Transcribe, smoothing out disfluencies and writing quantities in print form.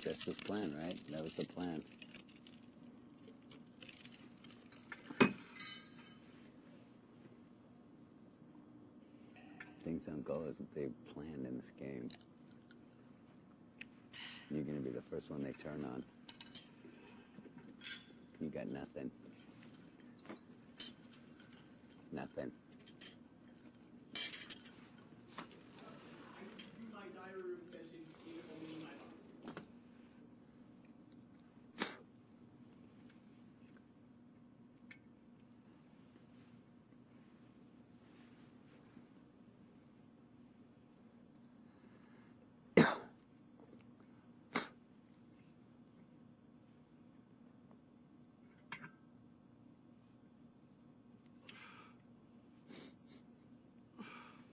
Just was planned, right? That was the plan. Things don't go as they planned in this game. You're going to be the first one they turn on.